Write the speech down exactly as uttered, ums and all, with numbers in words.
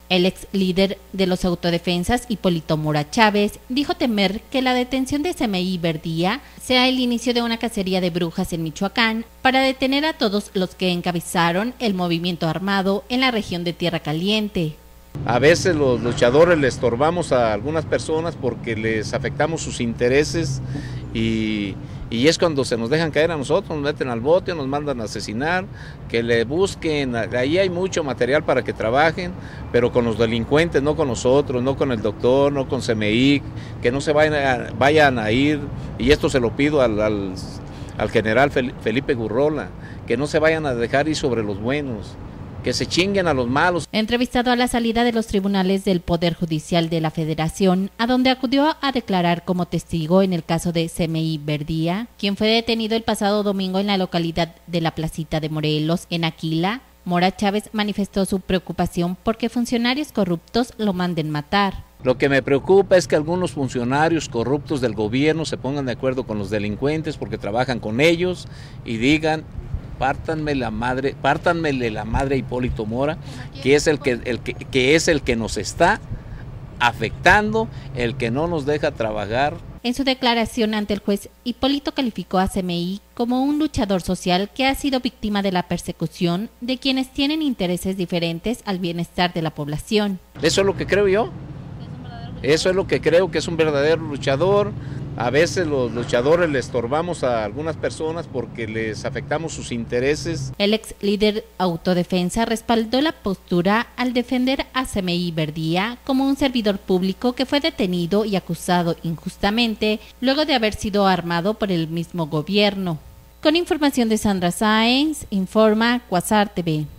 El ex líder de los autodefensas, Hipólito Mora Chávez, dijo temer que la detención de Semeí Verdía sea el inicio de una cacería de brujas en Michoacán para detener a todos los que encabezaron el movimiento armado en la región de Tierra Caliente. A veces los luchadores le estorbamos a algunas personas porque les afectamos sus intereses y, y es cuando se nos dejan caer a nosotros, nos meten al bote, nos mandan a asesinar, que le busquen, ahí hay mucho material para que trabajen, pero con los delincuentes, no con nosotros, no con el doctor, no con Semeí, que no se vayan a, vayan a ir, y esto se lo pido al, al, al general Felipe Gurrola, que no se vayan a dejar ir sobre los buenos, que se chinguen a los malos. Entrevistado a la salida de los tribunales del Poder Judicial de la Federación, a donde acudió a declarar como testigo en el caso de Semeí Verdía, quien fue detenido el pasado domingo en la localidad de La Placita de Morelos, en Aquila, Mora Chávez manifestó su preocupación porque funcionarios corruptos lo manden matar. Lo que me preocupa es que algunos funcionarios corruptos del gobierno se pongan de acuerdo con los delincuentes porque trabajan con ellos y digan: pártanme la madre, pártanmele la madre a Hipólito Mora, que es el que, el que, que es el que nos está afectando, el que no nos deja trabajar. En su declaración ante el juez, Hipólito calificó a Semeí como un luchador social que ha sido víctima de la persecución de quienes tienen intereses diferentes al bienestar de la población. Eso es lo que creo yo. Eso es lo que creo, que es un verdadero luchador. A veces los luchadores le estorbamos a algunas personas porque les afectamos sus intereses. El ex líder autodefensa respaldó la postura al defender a Semeí Verdía como un servidor público que fue detenido y acusado injustamente luego de haber sido armado por el mismo gobierno. Con información de Sandra Sáenz, informa Quasar T V.